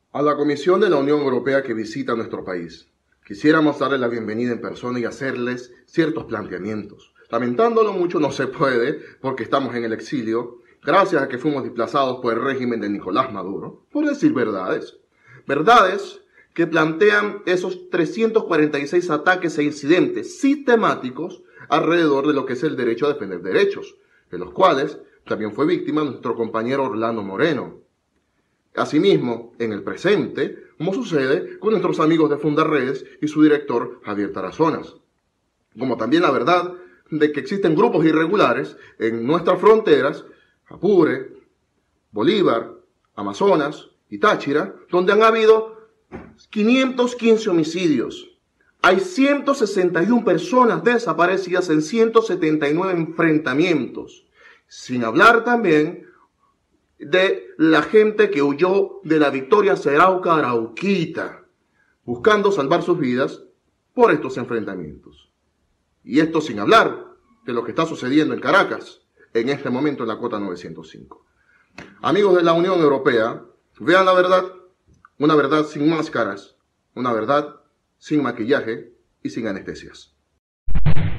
A la Comisión de la Unión Europea que visita nuestro país, quisiéramos darle la bienvenida en persona y hacerles ciertos planteamientos. Lamentándolo mucho no se puede porque estamos en el exilio, gracias a que fuimos desplazados por el régimen de Nicolás Maduro, por decir verdades. Verdades que plantean esos 346 ataques e incidentes sistemáticos alrededor de lo que es el derecho a defender derechos, de los cuales también fue víctima nuestro compañero Orlando Moreno. Asimismo, en el presente, como sucede con nuestros amigos de Fundarredes y su director Javier Tarazonas. Como también la verdad de que existen grupos irregulares en nuestras fronteras, Apure, Bolívar, Amazonas y Táchira, donde han habido 515 homicidios. Hay 161 personas desaparecidas en 179 enfrentamientos, sin hablar también de la gente que huyó de la Victoria Serauca Arauquita, buscando salvar sus vidas por estos enfrentamientos. Y esto sin hablar de lo que está sucediendo en Caracas, en este momento en la Cota 905. Amigos de la Unión Europea, vean la verdad, una verdad sin máscaras, una verdad sin maquillaje y sin anestesias.